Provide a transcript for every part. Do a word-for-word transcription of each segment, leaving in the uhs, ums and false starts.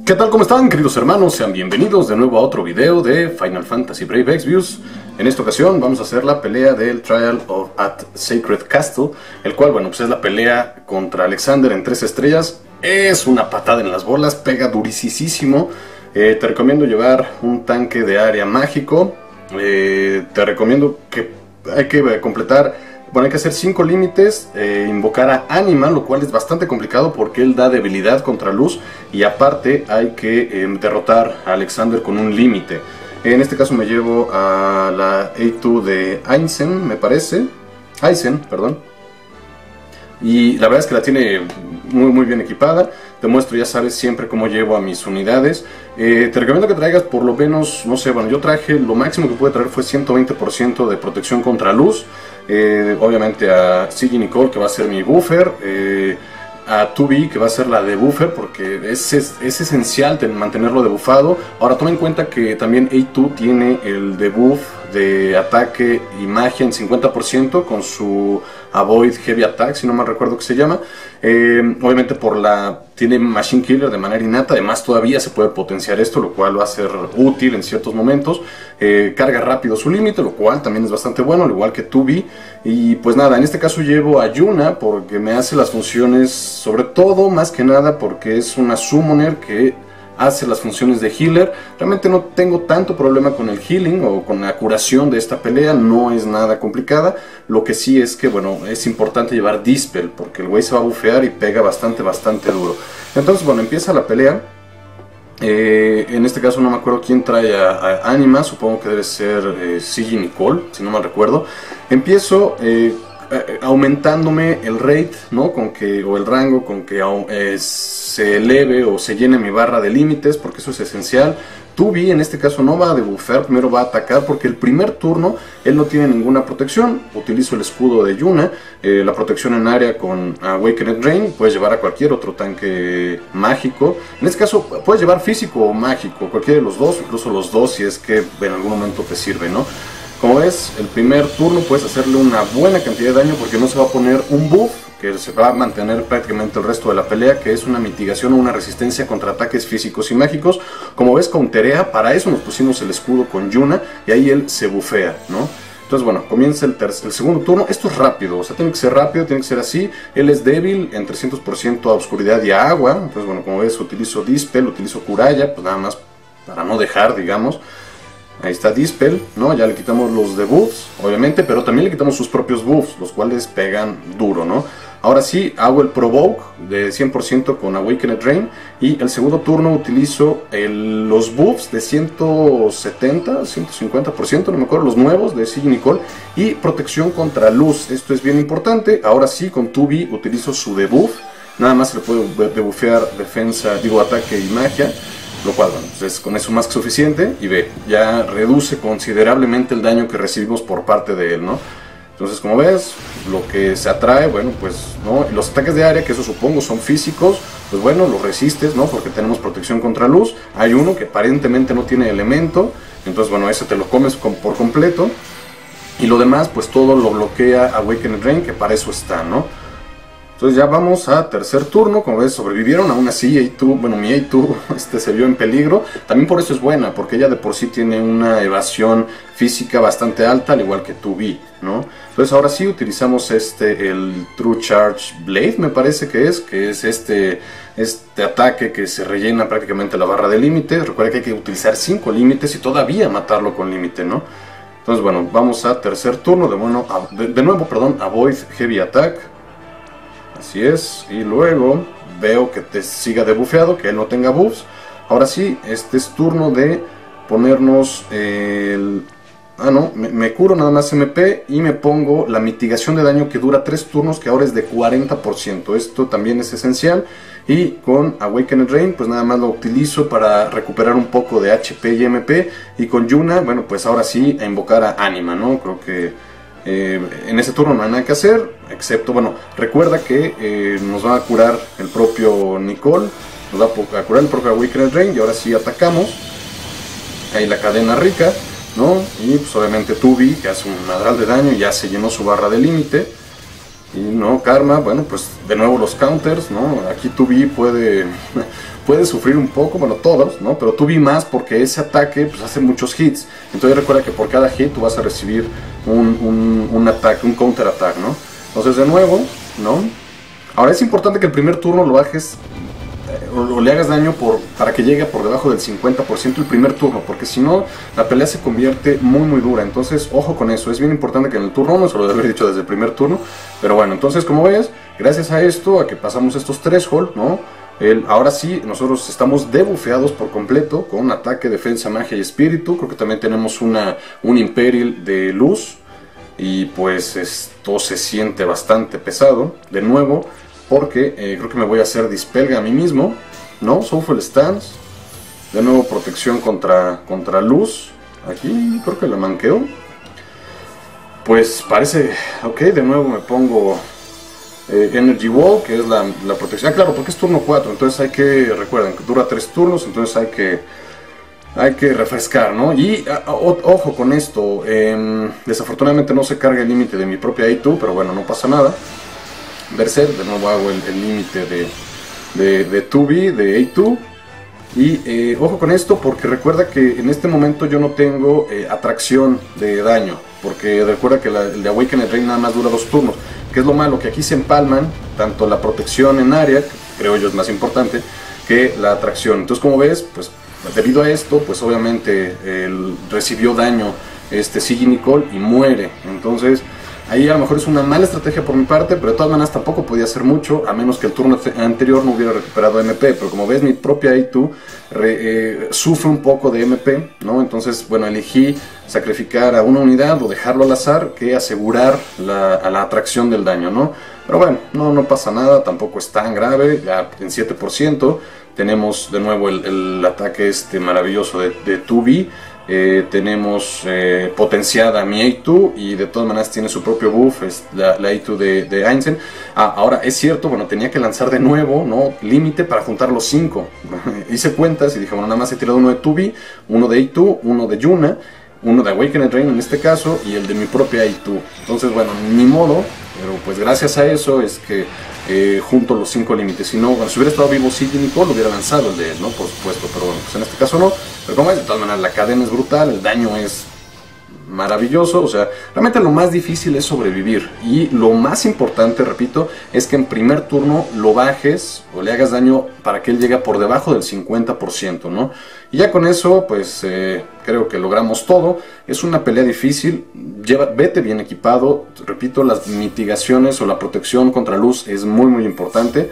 ¿Qué tal? ¿Cómo están, queridos hermanos? Sean bienvenidos de nuevo a otro video de Final Fantasy Brave Exvius. En esta ocasión vamos a hacer la pelea del Trial of at Sacred Castle, el cual, bueno, pues es la pelea contra Alexander en tres estrellas. Es una patada en las bolas, pega durisísimo. Eh, te recomiendo llevar un tanque de área mágico. Eh, te recomiendo que hay que completar... Bueno, hay que hacer cinco límites, eh, invocar a Anima, lo cual es bastante complicado porque él da debilidad contra luz. Y aparte hay que eh, derrotar a Alexander con un límite. En este caso me llevo a la A dos de Aizen, me parece. Aizen, perdón. Y la verdad es que la tiene muy muy bien equipada. Te muestro, ya sabes, siempre cómo llevo a mis unidades. Eh, te recomiendo que traigas por lo menos, no sé, bueno, yo traje, lo máximo que pude traer fue ciento veinte por ciento de protección contra luz. Eh, obviamente a Siggy Nicole, que va a ser mi buffer, eh, a dos B, que va a ser la de buffer, porque es, es, es esencial mantenerlo debufado. Ahora toma en cuenta que también A dos tiene el debuff de ataque y magia en cincuenta por ciento con su Avoid Heavy Attack, si no mal recuerdo que se llama. Eh, obviamente por la tiene Machine Killer de manera innata, además todavía se puede potenciar esto, lo cual va a ser útil en ciertos momentos. Eh, carga rápido su límite, lo cual también es bastante bueno, al igual que dos B. Y pues nada, en este caso llevo a Yuna porque me hace las funciones, sobre todo, más que nada, porque es una Summoner que hace las funciones de healer. Realmente no tengo tanto problema con el healing o con la curación de esta pelea, no es nada complicada. Lo que sí es que, bueno, es importante llevar Dispel porque el güey se va a bufear y pega bastante, bastante duro. Entonces, bueno, empieza la pelea. Eh, en este caso no me acuerdo quién trae a, a Anima, supongo que debe ser eh, Siggy Nicole, si no mal recuerdo. Empiezo... Eh, aumentándome el rate, ¿no? Con que, o el rango con que eh, se eleve o se llene mi barra de límites, porque eso es esencial. dos B en este caso no va a debufar, primero va a atacar porque el primer turno él no tiene ninguna protección. Utilizo el escudo de Yuna, eh, la protección en área con Awakened Drain, puedes llevar a cualquier otro tanque mágico. En este caso puedes llevar físico o mágico, cualquiera de los dos, incluso los dos si es que en algún momento te sirve, ¿no? Como ves, el primer turno puedes hacerle una buena cantidad de daño porque no se va a poner un buff que se va a mantener prácticamente el resto de la pelea, que es una mitigación o una resistencia contra ataques físicos y mágicos. Como ves, counterea, para eso nos pusimos el escudo con Yuna y ahí él se bufea, ¿no? Entonces, bueno, comienza el, el segundo turno. Esto es rápido, o sea, tiene que ser rápido, tiene que ser así. Él es débil en trescientos por ciento a oscuridad y a agua. Entonces, bueno, como ves, utilizo Dispel, utilizo Kuraya, pues nada más para no dejar, digamos. Ahí está Dispel, ¿no? Ya le quitamos los debuffs, obviamente, pero también le quitamos sus propios buffs, los cuales pegan duro, ¿no? Ahora sí, hago el Provoke de cien por ciento con Awakened Drain. Y el segundo turno utilizo el, los buffs de ciento setenta, ciento cincuenta por ciento, no me acuerdo, los nuevos de Siggy Nicole. Y protección contra luz, esto es bien importante. Ahora sí, con dos B utilizo su debuff. Nada más se le puede debufear defensa, digo, ataque y magia. Lo cual, bueno, pues es con eso más que suficiente. Y ve, ya reduce considerablemente el daño que recibimos por parte de él, ¿no? Entonces, como ves, lo que se atrae, bueno, pues, ¿no? Los ataques de área, que eso supongo son físicos, pues bueno, los resistes, ¿no? Porque tenemos protección contra luz. Hay uno que aparentemente no tiene elemento, entonces, bueno, ese te lo comes con, por completo. Y lo demás, pues todo lo bloquea Awakened Drain, que para eso está, ¿no? Entonces ya vamos a tercer turno. Como ves, sobrevivieron, aún así A dos, bueno, mi A dos este, se vio en peligro. También por eso es buena, porque ella de por sí tiene una evasión física bastante alta, al igual que dos B, ¿no? Entonces ahora sí utilizamos este, el True Charge Blade, me parece que es, que es este, este ataque que se rellena prácticamente la barra de límite. Recuerda que hay que utilizar cinco límites y todavía matarlo con límite, ¿no? Entonces, bueno, vamos a tercer turno, de, bueno, a, de, de nuevo, perdón, Avoid Heavy Attack. Así es, y luego veo que te siga debufeado, que él no tenga buffs. Ahora sí, este es turno de ponernos el... Ah, no, me, me curo nada más M P y me pongo la mitigación de daño que dura tres turnos, que ahora es de cuarenta por ciento. Esto también es esencial. Y con Awakened Drain, pues nada más lo utilizo para recuperar un poco de H P y M P. Y con Yuna, bueno, pues ahora sí a invocar a Anima, ¿no? Creo que... Eh, en ese turno no hay nada que hacer, excepto, bueno, recuerda que eh, nos va a curar el propio Nicole, nos va a curar el propio Awakened Drain, y ahora sí atacamos. Ahí la cadena rica, ¿no? Y pues obviamente dos B, que hace un madral de daño, ya se llenó su barra de límite. Y no, Karma, bueno, pues de nuevo los counters, ¿no? Aquí two B puede, puede sufrir un poco, bueno, todos, ¿no? Pero two B más porque ese ataque pues hace muchos hits. Entonces recuerda que por cada hit tú vas a recibir un, un, un ataque, un counter attack, ¿no? Entonces de nuevo, ¿no? Ahora es importante que el primer turno lo bajes o le hagas daño por, para que llegue por debajo del cincuenta por ciento el primer turno, porque si no, la pelea se convierte muy muy dura. Entonces, ojo con eso, es bien importante que en el turno uno, se lo debe haber dicho desde el primer turno, pero bueno, entonces como ves, gracias a esto, a que pasamos estos threshold, ¿no? El, ahora sí, nosotros estamos debufeados por completo, con ataque, defensa, magia y espíritu. Creo que también tenemos una, un Imperial de luz, y pues esto se siente bastante pesado, de nuevo, porque eh, creo que me voy a hacer dispelga a mí mismo, ¿no? Soulful Stance, de nuevo protección contra, contra luz, aquí creo que la manqueo, pues parece, ok, de nuevo me pongo eh, Energy Wall, que es la, la protección, ah claro, porque es turno cuatro, entonces hay que, recuerden, que dura tres turnos, entonces hay que, hay que refrescar, ¿no? Y a, a, ojo con esto, eh, desafortunadamente no se carga el límite de mi propia A dos, pero bueno, no pasa nada. Berserk, de nuevo hago el límite de, de, de two B, de A dos. Y eh, ojo con esto porque recuerda que en este momento yo no tengo eh, atracción de daño. Porque recuerda que la, el de Awakened Drain nada más dura dos turnos. Que es lo malo, que aquí se empalman tanto la protección en área, que creo yo es más importante, que la atracción. Entonces como ves, pues debido a esto, pues obviamente él recibió daño este Siggy Nicole y muere. Entonces ahí a lo mejor es una mala estrategia por mi parte, pero de todas maneras tampoco podía hacer mucho, a menos que el turno anterior no hubiera recuperado M P. Pero como ves, mi propia A dos re, eh, sufre un poco de M P, ¿no? Entonces, bueno, elegí sacrificar a una unidad o dejarlo al azar que asegurar la, a la atracción del daño, ¿no? Pero bueno, no, no pasa nada, tampoco es tan grave, ya en siete por ciento. Tenemos de nuevo el, el ataque este maravilloso de, de two B. Eh, tenemos eh, potenciada mi A dos y de todas maneras tiene su propio buff, es la, la A dos de, de Einstein. Ah, ahora es cierto, bueno, tenía que lanzar de nuevo, ¿no? Límite para juntar los cinco. Hice cuentas y dije, bueno, nada más he tirado uno de two B, uno de A dos, uno de Yuna, uno de Awakened Drain en este caso y el de mi propia A dos. Entonces, bueno, ni modo, pero pues gracias a eso es que eh, junto los cinco límites. Si no, bueno, si hubiera estado vivo Siggy Nicole, lo hubiera lanzado el de él, ¿no? Por supuesto, pero bueno, pues en este caso no. Pero como es, de todas maneras, la cadena es brutal, el daño es maravilloso, o sea, realmente lo más difícil es sobrevivir. Y lo más importante, repito, es que en primer turno lo bajes o le hagas daño para que él llegue por debajo del cincuenta por ciento, ¿no? Y ya con eso, pues eh, creo que logramos todo. Es una pelea difícil, lleva, vete bien equipado, repito, las mitigaciones o la protección contra luz es muy muy importante.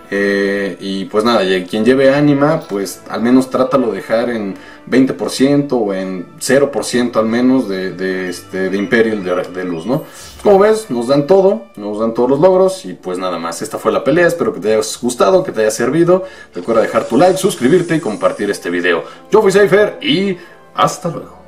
Eh, y pues nada, y quien lleve ánima, pues al menos trátalo de dejar en veinte por ciento o en cero por ciento al menos de, de, este, de Imperial de, de luz, ¿no? Como ves, nos dan todo, nos dan todos los logros y pues nada más. Esta fue la pelea, espero que te haya gustado, que te haya servido. Recuerda dejar tu like, suscribirte y compartir este video. Yo fui Cypher y hasta luego.